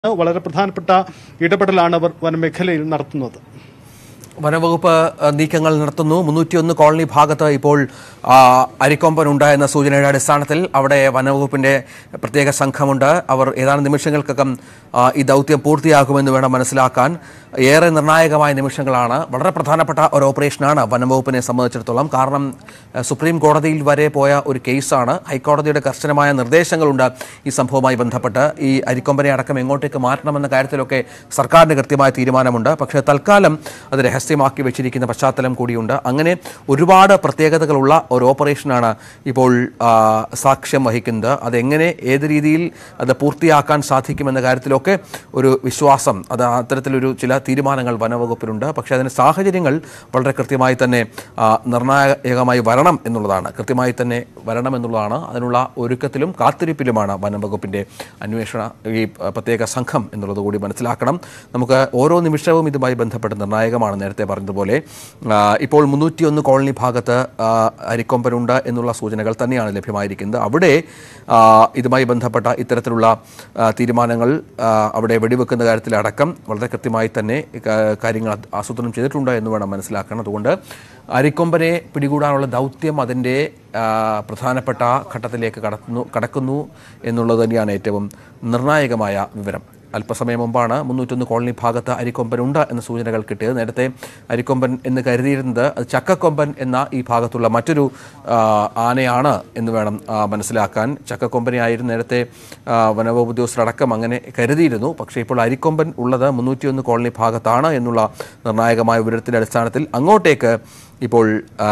വളരെ പ്രധാനപ്പെട്ട ഇടപെടലാണ് അവർ വനമേഖലയിൽ നടത്തുന്നത്. വനവകുപ്പ് നീക്കങ്ങൾ നടത്തുന്നു. 301 കോളനി ഭാഗത്ത് ഇപ്പോൾ അരിക്കൊമ്പൻ ഉണ്ടായെന്ന സൂചനയുടെ അടിസ്ഥാനത്തിൽ അവിടെ വനവകുപ്പിന്റെ പ്രത്യേക സംഘമുണ്ട്. അവർ ഏതാനും നിമിഷങ്ങൾക്കകം ഈ ദൗത്യം പൂർത്തിയാക്കുമെന്ന് വേണം മനസ്സിലാക്കാൻ. ഏറെ നിർണായകമായ നിമിഷങ്ങളാണ്. വളരെ പ്രധാനപ്പെട്ട ഒരു ഓപ്പറേഷനാണ് വനംവകുപ്പിനെ സംബന്ധിച്ചിടത്തോളം. കാരണം സുപ്രീം കോടതിയിൽ വരെ പോയ ഒരു കേസാണ്. ഹൈക്കോടതിയുടെ കർശനമായ നിർദ്ദേശങ്ങളുണ്ട് ഈ സംഭവവുമായി ബന്ധപ്പെട്ട്. ഈ അരിക്കൊമ്പനെ അടക്കം എങ്ങോട്ടേക്ക് മാറ്റണമെന്ന കാര്യത്തിലൊക്കെ സർക്കാരിന് കൃത്യമായ തീരുമാനമുണ്ട്. പക്ഷേ തൽക്കാലം അത് രഹസ്യമാക്കി വെച്ചിരിക്കുന്ന പശ്ചാത്തലം കൂടിയുണ്ട്. അങ്ങനെ ഒരുപാട് പ്രത്യേകതകളുള്ള ഒരു ഓപ്പറേഷനാണ് ഇപ്പോൾ സാക്ഷ്യം വഹിക്കുന്നത്. അതെങ്ങനെ ഏത് രീതിയിൽ അത് പൂർത്തിയാക്കാൻ സാധിക്കുമെന്ന കാര്യത്തിലൊക്കെ ഒരു വിശ്വാസം, അത് അത്തരത്തിലൊരു ചില തീരുമാനങ്ങൾ വനവകുപ്പിലുണ്ട്. പക്ഷേ അതിന് സാഹചര്യങ്ങൾ വളരെ കൃത്യമായി തന്നെ നിർണായകമായി വരണം എന്നുള്ളതാണ്. കൃത്യമായി തന്നെ വരണം എന്നുള്ളതാണ്. അതിനുള്ള ഒരുക്കത്തിലും കാത്തിരിപ്പിലുമാണ് വനംവകുപ്പിൻ്റെ അന്വേഷണ ഈ പ്രത്യേക സംഘം എന്നുള്ളത് കൂടി മനസ്സിലാക്കണം. നമുക്ക് ഓരോ നിമിഷവും ഇതുമായി ബന്ധപ്പെട്ട് നിർണായകമാണ്. നേരത്തെ പറഞ്ഞതുപോലെ ഇപ്പോൾ 301 കോളനി ഭാഗത്ത് അരിക്കൊമ്പനുണ്ട് എന്നുള്ള സൂചനകൾ തന്നെയാണ് ലഭ്യമായിരിക്കുന്നത്. അവിടെ ഇതുമായി ബന്ധപ്പെട്ട ഇത്തരത്തിലുള്ള തീരുമാനങ്ങൾ അവിടെ വെടിവെക്കുന്ന കാര്യത്തിലടക്കം വളരെ കൃത്യമായി തന്നെ കാര്യങ്ങൾ ആസൂത്രണം ചെയ്തിട്ടുണ്ട് എന്ന് വേണം മനസ്സിലാക്കണം. അതുകൊണ്ട് അരിക്കൊമ്പനെ പിടികൂടാനുള്ള ദൗത്യം അതിൻ്റെ പ്രധാനപ്പെട്ട ഘട്ടത്തിലേക്ക് കടക്കുന്നു എന്നുള്ളത് തന്നെയാണ് ഏറ്റവും നിർണായകമായ വിവരം. അല്പസമയം മുമ്പാണ് 301 കോളനി ഭാഗത്ത് അരിക്കൊമ്പനുണ്ട് എന്ന സൂചനകൾ കിട്ടിയത്. നേരത്തെ അരിക്കൊമ്പൻ എന്ന് കരുതിയിരുന്നത് അത് ചക്കക്കൊമ്പൻ എന്ന ഈ ഭാഗത്തുള്ള മറ്റൊരു ആനയാണ് എന്ന് വേണം മനസ്സിലാക്കാൻ. ചക്കക്കൊമ്പനെയായിരുന്നു നേരത്തെ വനവകുപ്പ് ഉദ്യോഗസ്ഥരടക്കം അങ്ങനെ കരുതിയിരുന്നു. പക്ഷേ ഇപ്പോൾ അരിക്കൊമ്പൻ ഉള്ളത് 301 കോളനി ഭാഗത്താണ് എന്നുള്ള നിർണായകമായ വിവരത്തിൻ്റെ അടിസ്ഥാനത്തിൽ അങ്ങോട്ടേക്ക് ഇപ്പോൾ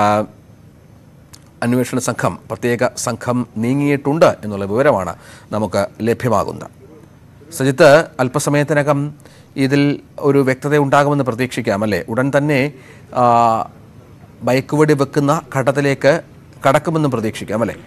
അന്വേഷണ സംഘം, പ്രത്യേക സംഘം നീങ്ങിയിട്ടുണ്ട് എന്നുള്ള വിവരമാണ് നമുക്ക് ലഭ്യമാകുന്നത്. സജിത്ത്, അല്പസമയത്തിനകം ഇതിൽ ഒരു വ്യക്തത ഉണ്ടാകുമെന്ന് പ്രതീക്ഷിക്കാം അല്ലേ? ഉടൻ തന്നെ ബൈക്ക് വെക്കുന്ന ഘട്ടത്തിലേക്ക് കടക്കുമെന്നും പ്രതീക്ഷിക്കാം അല്ലേ?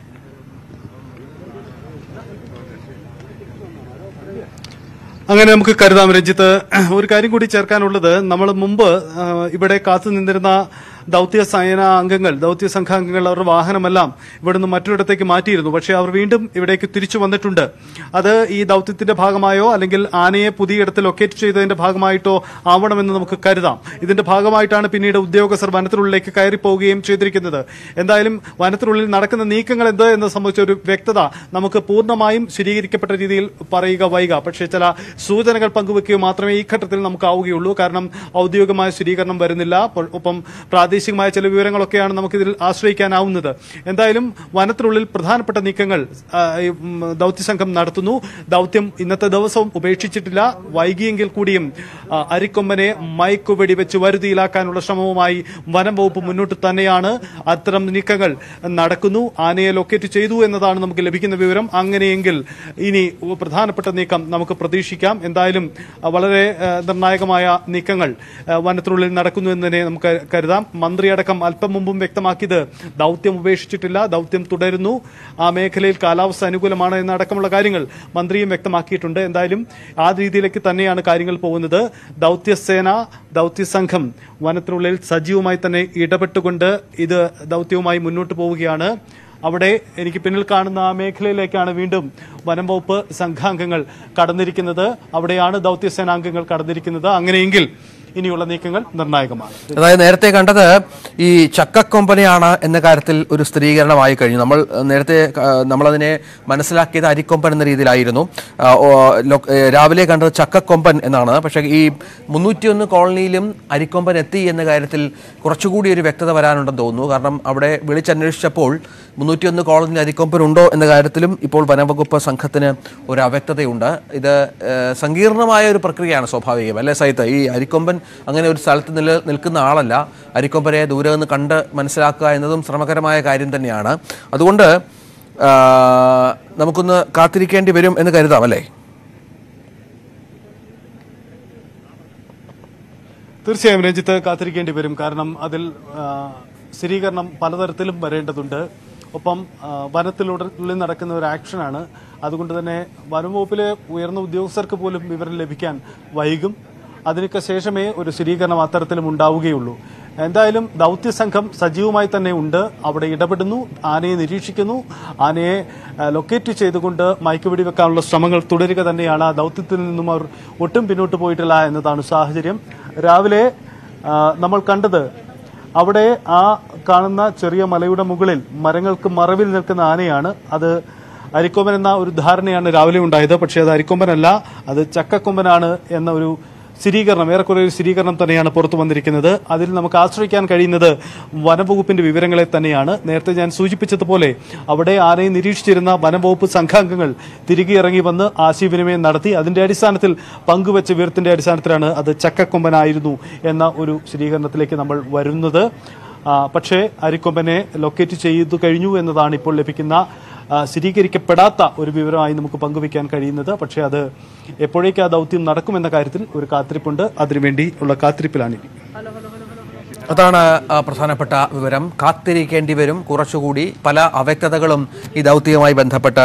അങ്ങനെ നമുക്ക് കരുതാം. രഞ്ജിത്ത്, ഒരു കാര്യം കൂടി ചേർക്കാനുള്ളത്, നമ്മൾ മുമ്പ് ഇവിടെ കാത്തു നിന്നിരുന്ന ദൗത്യ സംഘാംഗങ്ങൾ അവരുടെ വാഹനമെല്ലാം ഇവിടുന്ന് മറ്റൊരിടത്തേക്ക് മാറ്റിയിരുന്നു. പക്ഷേ അവർ വീണ്ടും ഇവിടേക്ക് തിരിച്ചു വന്നിട്ടുണ്ട്. അത് ഈ ദൗത്യത്തിന്റെ ഭാഗമായോ അല്ലെങ്കിൽ ആനയെ പുതിയ ഇടത്ത് ലൊക്കേറ്റ് ചെയ്തതിന്റെ ഭാഗമായിട്ടോ ആവണമെന്ന് നമുക്ക് കരുതാം. ഇതിന്റെ ഭാഗമായിട്ടാണ് പിന്നീട് ഉദ്യോഗസ്ഥർ വനത്തിനുള്ളിലേക്ക് കയറിപ്പോവുകയും ചെയ്തിരിക്കുന്നത്. എന്തായാലും വനത്തിനുള്ളിൽ നടക്കുന്ന നീക്കങ്ങൾ എന്ത് എന്ന് സംബന്ധിച്ച ഒരു വ്യക്തത നമുക്ക് പൂർണ്ണമായും സ്ഥിരീകരിക്കപ്പെട്ട രീതിയിൽ പറയുക വൈകാം. പക്ഷേ ചില സൂചനകൾ പങ്കുവെക്കുക മാത്രമേ ഈ ഘട്ടത്തിൽ നമുക്ക് ആവുകയുള്ളൂ. കാരണം ഔദ്യോഗികമായ സ്ഥിരീകരണം വരുന്നില്ല. ഒപ്പം പ്രാദേശികമായ ചില വിവരങ്ങളൊക്കെയാണ് നമുക്കിതിൽ ആശ്രയിക്കാനാവുന്നത്. എന്തായാലും വനത്തിനുള്ളിൽ പ്രധാനപ്പെട്ട നീക്കങ്ങൾ ദൗത്യസംഘം നടത്തുന്നു. ദൗത്യം ഇന്നത്തെ ദിവസവും ഉപേക്ഷിച്ചിട്ടില്ല. വൈകിയെങ്കിൽ കൂടിയും അരിക്കൊമ്പനെ മയക്കുവെടി വെച്ച് വരുതിയിലാക്കാനുള്ള ശ്രമവുമായി വനം വകുപ്പ് മുന്നോട്ട് തന്നെയാണ്. അത്തരം നീക്കങ്ങൾ നടക്കുന്നു. ആനയെ ലൊക്കേറ്റ് ചെയ്തു എന്നതാണ് നമുക്ക് ലഭിക്കുന്ന വിവരം. അങ്ങനെയെങ്കിൽ ഇനി പ്രധാനപ്പെട്ട നീക്കം നമുക്ക് പ്രതീക്ഷിക്കാം. എന്തായാലും വളരെ നിർണായകമായ നീക്കങ്ങൾ വനത്തിനുള്ളിൽ നടക്കുന്നു എന്ന് തന്നെ നമുക്ക് കരുതാം. മന്ത്രിയടക്കം അല്പം മുമ്പും വ്യക്തമാക്കിയത് ദൗത്യം ഉപേക്ഷിച്ചിട്ടില്ല, ദൗത്യം തുടരുന്നു. ആ മേഖലയിൽ കാലാവസ്ഥ അനുകൂലമാണ് എന്നടക്കമുള്ള കാര്യങ്ങൾ മന്ത്രിയും വ്യക്തമാക്കിയിട്ടുണ്ട്. എന്തായാലും ആ രീതിയിലേക്ക് തന്നെയാണ് കാര്യങ്ങൾ പോകുന്നത്. ദൗത്യസംഘം വനത്തിനുള്ളിൽ സജീവമായി തന്നെ ഇടപെട്ടുകൊണ്ട് ഇത് ദൗത്യവുമായി മുന്നോട്ട് പോവുകയാണ്. അവിടെ എനിക്ക് പിന്നിൽ കാണുന്ന ആ മേഖലയിലേക്കാണ് വീണ്ടും വനം വകുപ്പ് സംഘാംഗങ്ങൾ കടന്നിരിക്കുന്നത്. അവിടെയാണ് ദൗത്യസേനാംഗങ്ങൾ കടന്നിരിക്കുന്നത്. അങ്ങനെയെങ്കിൽ ഇനിയുള്ള നീക്കങ്ങൾ നിർണായകമാണ്. അതായത് നേരത്തെ കണ്ടത് ഈ ചക്കക്കൊമ്പനെയാണ് എന്ന കാര്യത്തിൽ ഒരു സ്ഥിരീകരണമായി കഴിഞ്ഞു. നമ്മളതിനെ മനസ്സിലാക്കിയത് അരിക്കൊമ്പൻ എന്ന രീതിയിലായിരുന്നു. രാവിലെ കണ്ടത് ചക്കക്കൊമ്പൻ എന്നാണ്. പക്ഷേ ഈ 301 കോളനിയിലും അരിക്കൊമ്പൻ എത്തി എന്ന കാര്യത്തിൽ കുറച്ചുകൂടി ഒരു വ്യക്തത വരാനുണ്ടെന്ന് തോന്നുന്നു. കാരണം അവിടെ വിളിച്ചന്വേഷിച്ചപ്പോൾ 301 കോളനിയിൽ അരിക്കൊമ്പൻ ഉണ്ടോ എന്ന കാര്യത്തിലും ഇപ്പോൾ വനംവകുപ്പ് സംഘത്തിന് ഒരു അവ്യക്തതയുണ്ട്. ഇത് സങ്കീർണമായ ഒരു പ്രക്രിയയാണ് സ്വാഭാവികം അല്ലേ സൈത്ത്? ഈ അരിക്കൊമ്പൻ അങ്ങനെ ഒരു സ്ഥലത്ത് നിൽക്കുന്ന ആളല്ല. അരിക്കൊമ്പനെ ദൂരെ നിന്ന് കണ്ട് മനസ്സിലാക്കുക എന്നതും ശ്രമകരമായ കാര്യം തന്നെയാണ്. അതുകൊണ്ട് നമുക്കൊന്ന് കാത്തിരിക്കേണ്ടി വരും എന്ന് കരുതാം അല്ലേ? തീർച്ചയായും രഞ്ജിത്ത്, കാത്തിരിക്കേണ്ടി വരും. കാരണം അതിൽ സ്ഥിരീകരണം പലതരത്തിലും വരേണ്ടതുണ്ട്. ഒപ്പം വനത്തിനുള്ളിൽ നടക്കുന്ന ഒരു ആക്ഷനാണ്. അതുകൊണ്ട് തന്നെ വനംവകുപ്പിലെ ഉയർന്ന ഉദ്യോഗസ്ഥർക്ക് പോലും വിവരം ലഭിക്കാൻ വൈകും. അതിനൊക്കെ ശേഷമേ ഒരു സ്ഥിരീകരണം അത്തരത്തിലും ഉണ്ടാവുകയുള്ളൂ. എന്തായാലും ദൗത്യസംഘം സജീവമായി തന്നെ ഉണ്ട്, അവിടെ ഇടപെടുന്നു, ആനയെ നിരീക്ഷിക്കുന്നു, ആനയെ ലൊക്കേറ്റ് ചെയ്തുകൊണ്ട് മയക്കുവെടി വെക്കാനുള്ള ശ്രമങ്ങൾ തുടരുക തന്നെയാണ്. ദൗത്യത്തിൽ നിന്നും അവർ ഒട്ടും പിന്നോട്ട് പോയിട്ടില്ല എന്നതാണ് സാഹചര്യം. രാവിലെ നമ്മൾ കണ്ടത് അവിടെ ആ കാണുന്ന ചെറിയ മലയുടെ മുകളിൽ മരങ്ങൾക്ക് മറവിൽ നിൽക്കുന്ന ആനയാണ്. അത് അരിക്കൊമ്പൻ എന്ന ഒരു ധാരണയാണ് രാവിലെ ഉണ്ടായത്. പക്ഷേ അത് അരിക്കൊമ്പനല്ല, അത് ചക്കക്കൊമ്പനാണ് എന്ന ഒരു സ്ഥിരീകരണം, ഏറെക്കുറെ ഒരു സ്ഥിരീകരണം തന്നെയാണ് പുറത്തു വന്നിരിക്കുന്നത്. അതിൽ നമുക്ക് ആശ്രയിക്കാൻ കഴിയുന്നത് വനംവകുപ്പിന്റെ വിവരങ്ങളെ തന്നെയാണ്. നേരത്തെ ഞാൻ സൂചിപ്പിച്ചതുപോലെ അവിടെ ആനയെ നിരീക്ഷിച്ചിരുന്ന വനംവകുപ്പ് സംഘാംഗങ്ങൾ തിരികെ ഇറങ്ങി വന്ന് ആശയവിനിമയം നടത്തി. അതിന്റെ അടിസ്ഥാനത്തിൽ പങ്കുവച്ച വിവരത്തിന്റെ അടിസ്ഥാനത്തിലാണ് അത് ചക്കക്കൊമ്പനായിരുന്നു എന്ന ഒരു സ്ഥിരീകരണത്തിലേക്ക് നമ്മൾ വരുന്നത്. പക്ഷേ അരിക്കൊമ്പനെ ലൊക്കേറ്റ് ചെയ്തു കഴിഞ്ഞു എന്നതാണ് ഇപ്പോൾ ലഭിക്കുന്ന സ്ഥിരീകരിക്കപ്പെടാത്ത ഒരു വിവരമായി നമുക്ക് പങ്കുവയ്ക്കാൻ കഴിയുന്നത്. പക്ഷേ അത് എപ്പോഴേക്ക് ആ ദൗത്യം നടക്കുമെന്ന കാര്യത്തിൽ ഒരു കാത്തിരിപ്പുണ്ട്. അതിനുവേണ്ടി ഉള്ള കാത്തിരിപ്പിലാണ്. അതാണ് പ്രധാനപ്പെട്ട വിവരം. കാത്തിരിക്കേണ്ടി വരും കുറച്ചുകൂടി. പല അവ്യക്തതകളും ഈ ദൗത്യവുമായി ബന്ധപ്പെട്ട്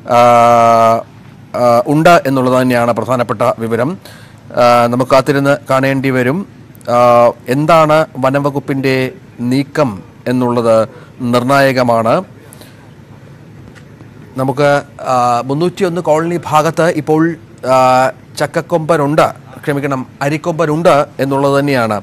ഉണ്ട് എന്നുള്ളത് തന്നെയാണ് പ്രധാനപ്പെട്ട വിവരം. നമുക്ക് കാത്തിരുന്ന് കാണേണ്ടി വരും. എന്താണ് വനംവകുപ്പിന്റെ നീക്കം എന്നുള്ളത് നിർണായകമാണ്. നമുക്ക് 301 കോളനി ഭാഗത്ത് ഇപ്പോൾ അരിക്കൊമ്പനുണ്ട് എന്നുള്ളത് തന്നെയാണ്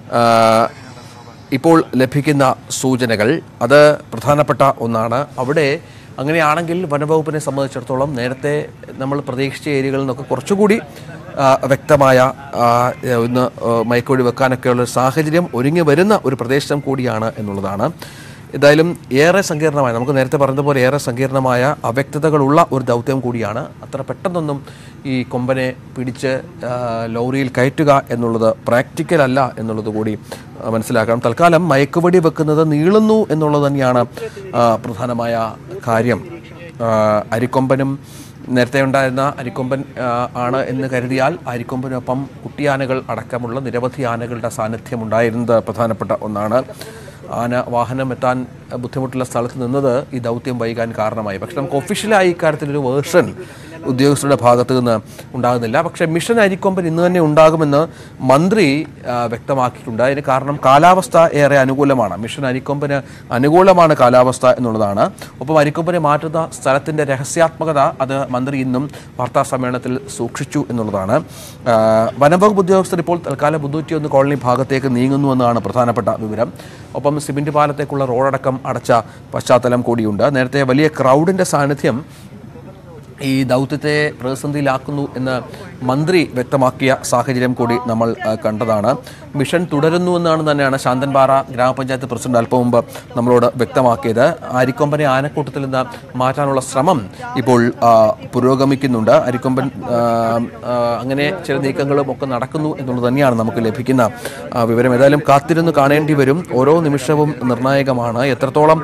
ഇപ്പോൾ ലഭിക്കുന്ന സൂചനകൾ. അത് പ്രധാനപ്പെട്ട ഒന്നാണ്. അവിടെ അങ്ങനെയാണെങ്കിൽ വനംവകുപ്പിനെ സംബന്ധിച്ചിടത്തോളം നേരത്തെ നമ്മൾ പ്രതീക്ഷിച്ച ഏരിയകളിൽ നിന്നൊക്കെ കുറച്ചുകൂടി വ്യക്തമായ ഒന്ന് മയക്കുവെടി വെക്കാനൊക്കെയുള്ള സാഹചര്യം ഒരുങ്ങി വരുന്ന ഒരു പ്രദേശം കൂടിയാണ് എന്നുള്ളതാണ്. എന്തായാലും ഏറെ സങ്കീർണമായ, നമുക്ക് നേരത്തെ പറഞ്ഞതുപോലെ ഏറെ സങ്കീർണമായ അവ്യക്തതകളുള്ള ഒരു ദൗത്യം കൂടിയാണ്. അത്ര പെട്ടെന്നൊന്നും ഈ കൊമ്പനെ പിടിച്ച് ലോറിയിൽ കയറ്റുക എന്നുള്ളത് പ്രാക്ടിക്കൽ അല്ല എന്നുള്ളത് കൂടി മനസ്സിലാക്കണം. തൽക്കാലം മയക്കുവെടി വെക്കുന്നത് നീളുന്നു എന്നുള്ളത് തന്നെയാണ് പ്രധാനമായ കാര്യം. അരിക്കൊമ്പനും നേരത്തെ ഉണ്ടായിരുന്ന അരിക്കൊമ്പൻ ആണ് എന്ന് കരുതിയാൽ അരിക്കൊമ്പനൊപ്പം കുട്ടിയാനകൾ അടക്കമുള്ള നിരവധി ആനകളുടെ സാന്നിധ്യം ഉണ്ടായിരുന്നത് പ്രധാനപ്പെട്ട ഒന്നാണ്. ആന വാഹനം എത്താൻ ബുദ്ധിമുട്ടുള്ള സ്ഥലത്ത് നിന്നത് ഈ ദൗത്യം വൈകാൻ കാരണമായി. പക്ഷെ നമുക്ക് ഒഫീഷ്യലായി ഇക്കാര്യത്തിലൊരു വേർഷൻ ഉദ്യോഗസ്ഥരുടെ ഭാഗത്തു നിന്ന് ഉണ്ടാകുന്നില്ല. പക്ഷേ മിഷൻ അരിക്കൊമ്പൻ ഇന്ന് തന്നെ ഉണ്ടാകുമെന്ന് മന്ത്രി വ്യക്തമാക്കിയിട്ടുണ്ട്. അതിന് കാരണം കാലാവസ്ഥ ഏറെ അനുകൂലമാണ്. മിഷൻ അരിക്കൊമ്പന് അനുകൂലമാണ് കാലാവസ്ഥ എന്നുള്ളതാണ്. ഒപ്പം അരിക്കൊമ്പനെ മാറ്റുന്ന സ്ഥലത്തിൻ്റെ രഹസ്യാത്മകത അത് മന്ത്രി ഇന്നും വാർത്താ സമ്മേളനത്തിൽ സൂക്ഷിച്ചു എന്നുള്ളതാണ്. വനംവകുപ്പ് ഉദ്യോഗസ്ഥർ ഇപ്പോൾ തൽക്കാലം 301 കോളനി ഭാഗത്തേക്ക് നീങ്ങുന്നുവെന്നാണ് പ്രധാനപ്പെട്ട വിവരം. ഒപ്പം സിമന്റ് പാലത്തേക്കുള്ള റോഡടക്കം അടച്ച പശ്ചാത്തലം കൂടിയുണ്ട്. നേരത്തെ വലിയ ക്രൗഡിൻ്റെ സാന്നിധ്യം ഈ ദൗത്യത്തെ പ്രതിസന്ധിയിലാക്കുന്നു എന്ന് മന്ത്രി വ്യക്തമാക്കിയ സാഹചര്യം കൂടി നമ്മൾ കണ്ടതാണ്. മിഷൻ തുടരുന്നുവെന്നാണ് തന്നെയാണ് ശാന്തൻപാറ ഗ്രാമപഞ്ചായത്ത് പ്രസിഡന്റ് അല്പം മുമ്പ് നമ്മളോട് വ്യക്തമാക്കിയത്. അരിക്കൊമ്പനെ ആനക്കൂട്ടത്തിൽ നിന്ന് മാറ്റാനുള്ള ശ്രമം ഇപ്പോൾ പുരോഗമിക്കുന്നുണ്ട്. അരിക്കൊമ്പൻ അങ്ങനെ ചില നീക്കങ്ങളും ഒക്കെ നടക്കുന്നു എന്നുള്ളത് തന്നെയാണ് നമുക്ക് ലഭിക്കുന്ന വിവരം. ഏതായാലും കാത്തിരുന്ന് കാണേണ്ടി വരും. ഓരോ നിമിഷവും നിർണായകമാണ്. എത്രത്തോളം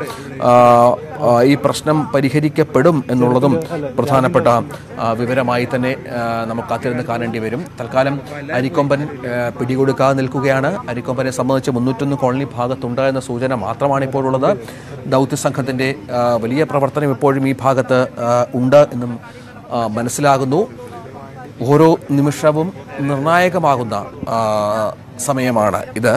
ഈ പ്രശ്നം പരിഹരിക്കപ്പെടും എന്നുള്ളതും പ്രധാനപ്പെട്ട വിവരമായി തന്നെ നമുക്ക് കാത്തിരുന്ന് കാണേണ്ടി വരും. തൽക്കാലം അരിക്കൊമ്പൻ പിടികൊടുക്കാതെ നിൽക്കുകയാണ്. അരിക്കൊമ്പനെ സംബന്ധിച്ച് 301 കോളനി ഭാഗത്തുണ്ട് എന്ന സൂചന മാത്രമാണ് ഇപ്പോഴുള്ളത്. ദൗത്യസംഘത്തിൻ്റെ വലിയ പ്രവർത്തനം ഇപ്പോഴും ഈ ഭാഗത്ത് ഉണ്ട് എന്നും മനസ്സിലാകുന്നു. ഓരോ നിമിഷവും നിർണായകമാകുന്ന സമയമാണ് ഇത്.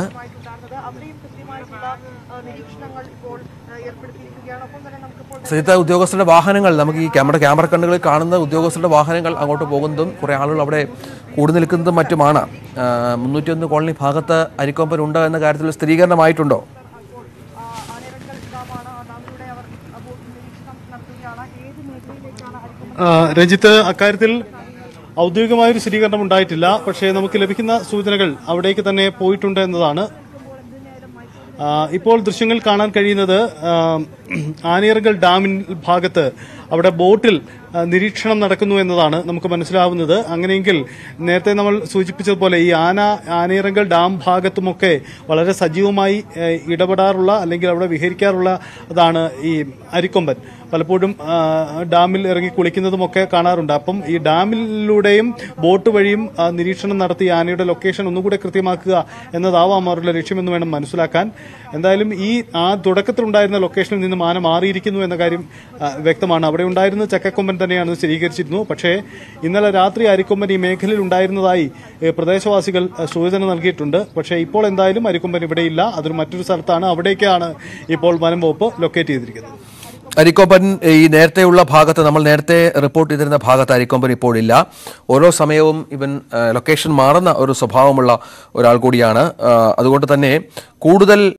സജിത്ത, ഉദ്യോഗസ്ഥരുടെ വാഹനങ്ങൾ നമുക്ക് ഈ ക്യാമറ കണ്ണുകളിൽ കാണുന്ന ഉദ്യോഗസ്ഥരുടെ വാഹനങ്ങൾ അങ്ങോട്ട് പോകുന്നതും കുറേ ആളുകൾ അവിടെ കൂടി നിൽക്കുന്നതും മറ്റുമാണ്. 301 കോളനി ഭാഗത്ത് അരിക്കൊമ്പൻ ഉണ്ട് എന്ന കാര്യത്തിൽ സ്ഥിരീകരണമായിട്ടുണ്ടോ? രഞ്ജിത്ത്, അക്കാര്യത്തിൽ ഔദ്യോഗികമായൊരു സ്ഥിരീകരണം ഉണ്ടായിട്ടില്ല. പക്ഷേ നമുക്ക് ലഭിക്കുന്ന സൂചനകൾ അവിടേക്ക് തന്നെ പോയിട്ടുണ്ട് എന്നതാണ്. ഇപ്പോൾ ദൃശ്യങ്ങൾ കാണാൻ കഴിയുന്നത് ആനയിറങ്കൽ ഡാമിൻ ഭാഗത്ത് അവിടെ ബോട്ടിൽ നിരീക്ഷണം നടക്കുന്നു എന്നതാണ് നമുക്ക് മനസ്സിലാവുന്നത്. അങ്ങനെയെങ്കിൽ നേരത്തെ നമ്മൾ സൂചിപ്പിച്ചതുപോലെ ഈ ആനയിറങ്കൽ ഡാം ഭാഗത്തുമൊക്കെ വളരെ സജീവമായി ഇടപെടാറുള്ള അല്ലെങ്കിൽ അവിടെ വിഹരിക്കാറുള്ള അതാണ് ഈ അരിക്കൊമ്പൻ. പലപ്പോഴും ഡാമിൽ ഇറങ്ങി കുളിക്കുന്നതുമൊക്കെ കാണാറുണ്ട്. അപ്പം ഈ ഡാമിലൂടെയും ബോട്ട് വഴിയും നിരീക്ഷണം നടത്തി ആനയുടെ ലൊക്കേഷൻ ഒന്നുകൂടെ കൃത്യമാക്കുക എന്നതാവാം അവരുടെ ലക്ഷ്യമെന്ന് വേണം മനസ്സിലാക്കാൻ. എന്തായാലും ഈ തുടക്കത്തിലുണ്ടായിരുന്ന ലൊക്കേഷനിൽ നിന്നും ആന മാറിയിരിക്കുന്നു എന്ന കാര്യം വ്യക്തമാണ്. അവിടെ ഉണ്ടായിരുന്ന ചക്കക്കൊമ്പൻ തന്നെയാണ് സ്ഥിരീകരിച്ചിരുന്നു. പക്ഷേ ഇന്നലെ രാത്രി അരിക്കൊമ്പൻ ഈ മേഖലയിൽ ഉണ്ടായിരുന്നതായി പ്രദേശവാസികൾ സൂചന നൽകിയിട്ടുണ്ട്. പക്ഷേ ഇപ്പോൾ എന്തായാലും അരിക്കൊമ്പൻ ഇവിടെയില്ല, അതൊരു മറ്റൊരു സ്ഥലത്താണ്. അവിടേക്കാണ് ഇപ്പോൾ വനം വകുപ്പ് ലൊക്കേറ്റ് ചെയ്തിരിക്കുന്നത്. അരിക്കൊമ്പൻ ഈ നേരത്തെയുള്ള ഭാഗത്ത്, നമ്മൾ നേരത്തെ റിപ്പോർട്ട് ചെയ്തിരുന്ന ഭാഗത്ത് അരിക്കൊമ്പൻ ഇപ്പോഴില്ല. ഓരോ സമയവും ഇവൻ ലൊക്കേഷൻ മാറുന്ന ഒരു സ്വഭാവമുള്ള ഒരാൾ കൂടിയാണ്. അതുകൊണ്ട് തന്നെ കൂടുതൽ